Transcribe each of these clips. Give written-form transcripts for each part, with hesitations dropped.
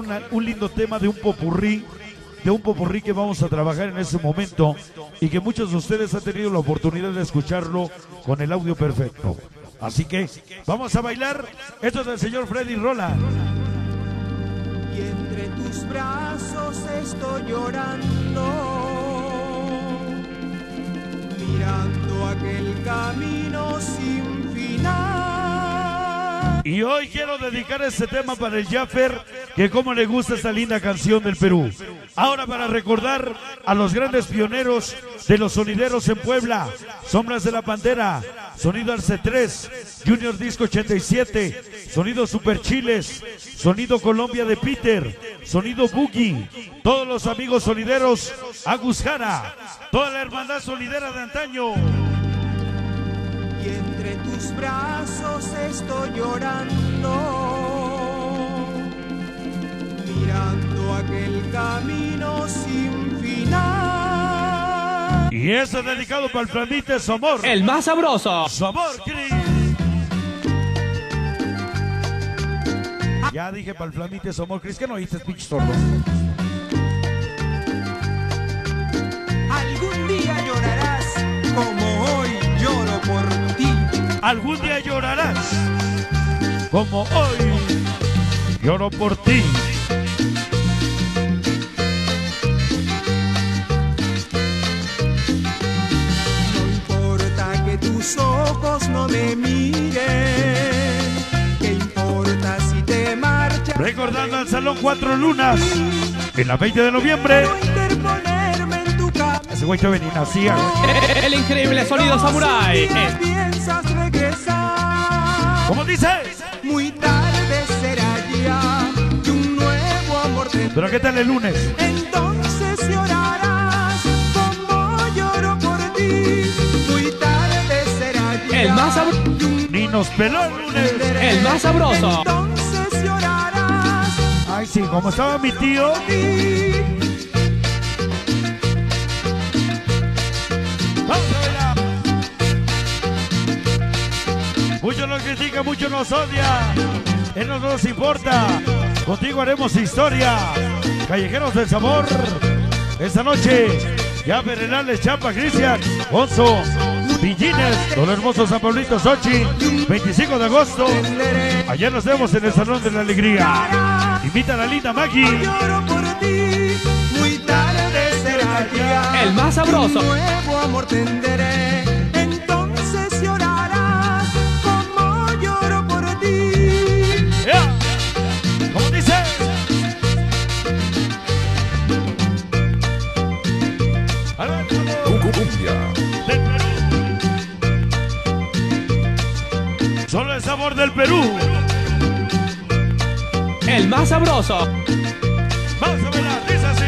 un lindo tema de un popurrí que vamos a trabajar en ese momento y que muchos de ustedes han tenido la oportunidad de escucharlo con el audio perfecto. Así que vamos a bailar. Esto es del señor Freddy Rola. Y entre tus brazos estoy llorando, mirando aquel camino sin final. Y hoy quiero dedicar este tema para el Jaffer, que como le gusta esta linda canción del Perú. Ahora para recordar a los grandes pioneros de los sonideros en Puebla: Sombras de la Pantera, Sonido Arce 3, Junior Disco 87, Sonido Super Chiles, Sonido Colombia de Peter, Sonido Boogie, todos los amigos sonideros, Agus Jara, toda la hermandad sonidera de antaño. Y entre tus brazos estoy llorando, mirando aquel camino sin final. Y eso es dedicado para el Flamite Somor. El más sabroso. Somor, Cris. Ya dije para el Flamite Somor, Cris, que no oíste, pinche sordo. Algún día llorarás como hoy lloro por ti. Algún día llorarás como hoy lloro por ti. No importa que tus ojos no me miren, ¿qué importa si te marchas? Recordando al Salón Cuatro Lunas en la 20 de noviembre. No interponerme en tu camino. Ese güey que venía nacía. El increíble sonido samurai. Piensas regresar. ¿Cómo dice? Muy tarde será ya y un nuevo amor tendré. Pero ¿qué tal el lunes? Entonces llorarás como lloro por ti. Muy tarde será ya. El más sabroso. Ni nos peló el lunes. El más sabroso. Entonces llorarás. Ay, sí, como estaba mi tío. Vamos a bailar. Muchos nos critican, muchos nos odian. Él no nos importa. Contigo haremos historia. Callejeros del Sabor. Esta noche, ya Berenales, Champa, Cristian, Onzo, Villines, todo el hermoso San Pablito, Sochi, 25 de agosto. Allá nos vemos en el Salón de la Alegría. Invita a la linda Maggie. Lloro por ti. Muy tarde será ya. El más sabroso. Un nuevo amor tendré. Entonces llorarás como lloro por ti. Yeah. ¿Cómo dice? Del Perú. Solo el sabor del Perú. El más sabroso. Vamos a bailar, dice así.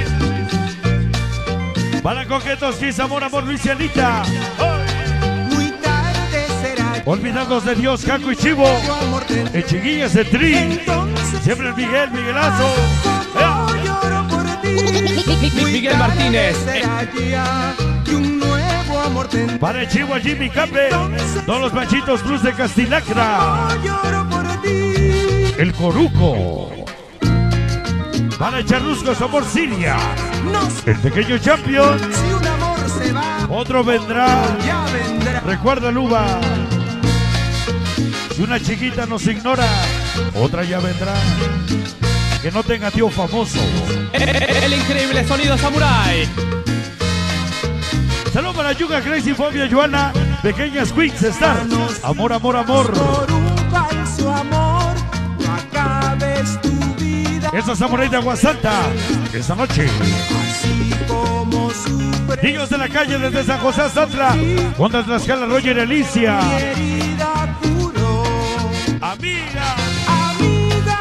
Para coquetos, Kiss, amor, amor, Luis y Anita. Muy tarde será. Olvidados de Dios, Caco y Chivo. El Chiquillas, el Tri. Entonces Siempre el Miguel, Miguelazo. como lloro por ti. Miguel Martínez. Será ya y un nuevo amor tendré. Para el Chivo, Jimmy Cape. Todos los Panchitos Plus de Castilacra. Lloro por ti. El Coruco. Para el Charrusco, Somor Siria. No sé El pequeño Champion. si un amor se va, Otro vendrá. ya vendrá. Recuerda, Luba. Si una chiquita nos ignora, otra ya vendrá. Que no tenga tío famoso. El increíble sonido samurai. Saludos para Yuga, Crazy, Fobia, Joana, Pequeñas Queens Star. Amor, amor, amor. Por un falso amor, no acabes tu vida. Esa Samurai de Aguasanta. Esta noche. Así como sufre Niños de la calle desde San José Azatla. Contra Tlaxcala, Roger Alicia. mi herida curó. Amiga. Amiga,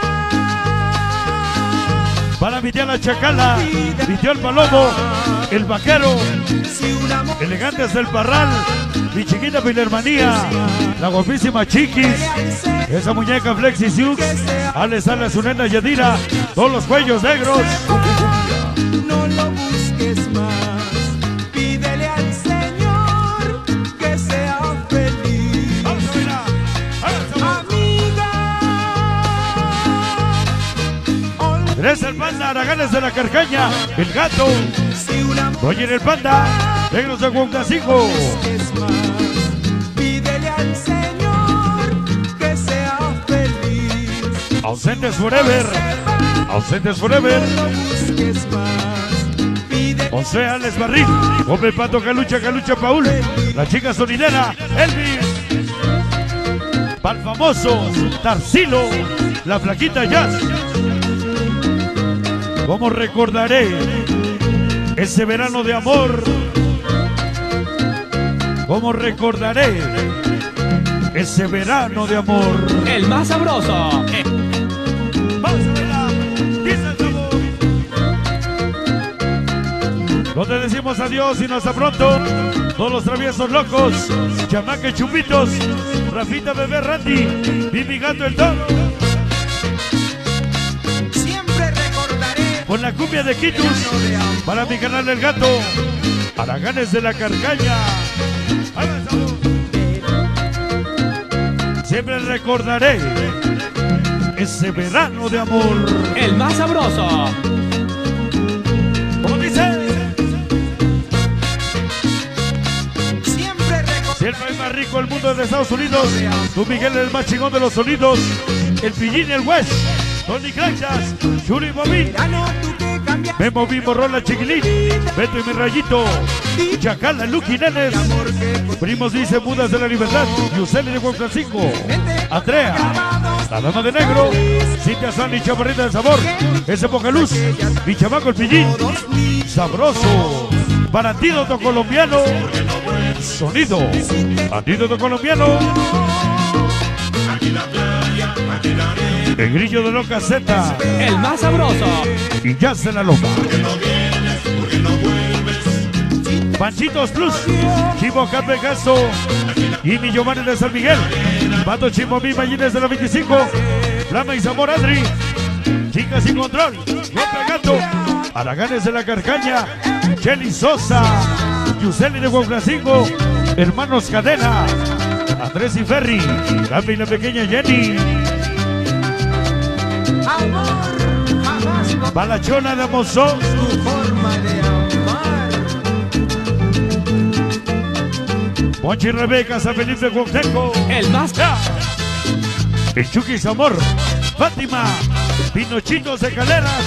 Para mi tía la Chacala. Mi tío el Palomo. El Vaquero. si un amor Elegantes del Parral. Mi chiquita Pilermanía. La guapísima Chiquis. Esa muñeca Flexi Siux. Ale Sala, su nena Yadira. Todos los cuellos negros. no lo busques más. Pídele al Señor que sea feliz. Vamos a bailar. Háganse. Amiga, Tres el Panda, Araganes de la Carcaña, el Gato, Si un amor Roger el Panda, Negros de Huancacingo. es más, pídele al Señor que sea feliz. Ausentes Forever, Ausentes Forever. No busques más, pide José Alex Barril, Hombre Pato Calucha, Calucha Paul, la chica sonidera, Elvis, Pal famoso, Tarsilo, la flaquita Jazz. ¿Cómo recordaré ese verano de amor? ¿Cómo recordaré ese verano de amor? El más sabroso. Vamos a bailar, dice el sabor. No te decimos adiós y no hasta pronto. Todos los traviesos locos, Chamaque Chupitos, Rafita Bebé Randy, Bibi Gato el Toro. siempre recordaré. Con la cumbia de Quitus, para mi canal El Gato, Araganes de la Carcaña. Ahí va el sabor. Siempre recordaré ese verano de amor. El más sabroso. Como dice, Siempre recordaré. siempre hay más rico el mundo de Estados Unidos. Tu Miguel el más chingón de los sonidos. El Pillín, el West, Tony Crachas, Churi Bobín, Verano, tú que cambiaste Memo Bimbo Rola Chiquilín, Beto y mi Rayito, Chacala, Lucky Nenes, amor que por Primos dice Mudas de la Libertad, Yuseli de Huancacingo, Andrea, la Dama de Negro, Cintia Sandy, Chaparrita de Sabor, ese Poca Luz, mi chamaco el Pillín, todos mis sabroso, para Antídoto Colombiano, sonido, Antídoto Colombiano, el Grillo de Loca Z El más sabroso. y ya se la loca. Panchitos Plus, Chivo Cape Gasto y mi Giovanni de San Miguel, Pato Chimo Mi Mallines de la 25, Flama y Zamor Adri, Chicas sin Control, López Gato, Araganes de la Carcaña, Chelly Sosa, Yuseli de Huancacingo, Hermanos Cadena, Andrés y Ferry, Gaby y la pequeña Jenny, amor jamás con Balachona de Mozón, tu forma de amar. Ponchi y Rebeca, San Felipe Cuauhtémoc, El más. el Chucky Zamor, Fátima, Pinochitos de Caleras.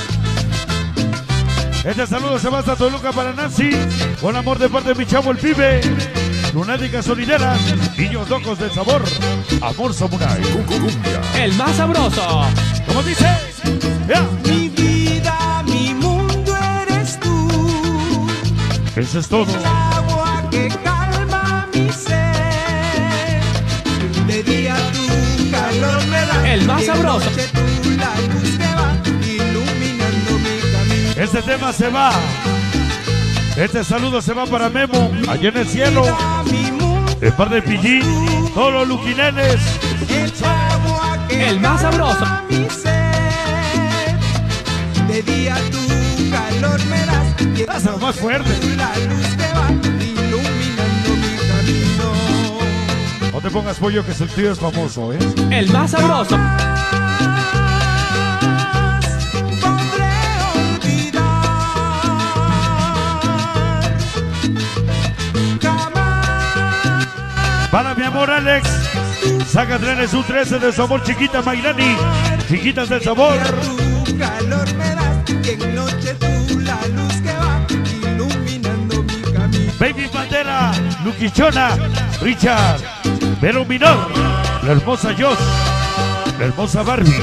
Este saludo se va hasta Toluca para Nancy, con amor de parte de mi chavo el pibe, Lunática Sonidera, Niños Locos del Sabor, Amor Samurai. El más sabroso. ¿Cómo dice? Ya. Mi vida, mi mundo eres tú. Eso es todo. El agua que calma mi ser. De día tu calor me da. El más y de sabroso. noche tú la luz que va iluminando mi camino. Este tema se va. Este saludo se va para Memo, allá en el cielo. Mi mundo, El par de Pillín, todos los luquinenes. el agua que El más sabroso. calma mi ser. De día tu calor me das. Y de Hazlo más fuerte. la luz que va iluminando mi camino. No te pongas pollo que el tío es famoso, ¿eh? El más sabroso. Podré olvidar jamás Para mi amor Alex, saca trenes un 13 de sabor chiquita Mayrani, chiquitas del sabor. tu calor me das y en noche tú la luz que va iluminando mi camino. Baby Pantera, Luquichona, Richard, Vero Minor, la hermosa Joss, la hermosa Barbie.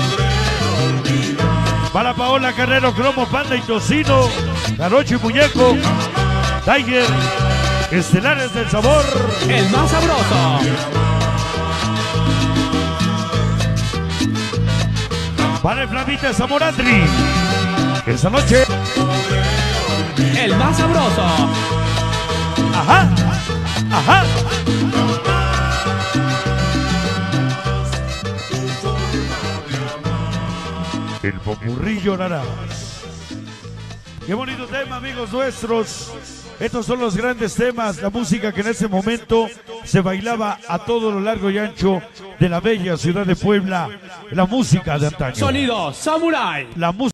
Para Paola Carrero, Cromo, Panda y Tocino, Jarocho y Muñeco, Tiger, Estelares del Sabor. El más sabroso. Para el Flamita Zamor Andri. Esta noche, El más sabroso. ajá, ajá. El popurrí llorarás. Qué bonito tema, amigos nuestros. Estos son los grandes temas, la música que en ese momento se bailaba a todo lo largo y ancho de la bella ciudad de Puebla, la música de antaño. Sonido Samurai. La música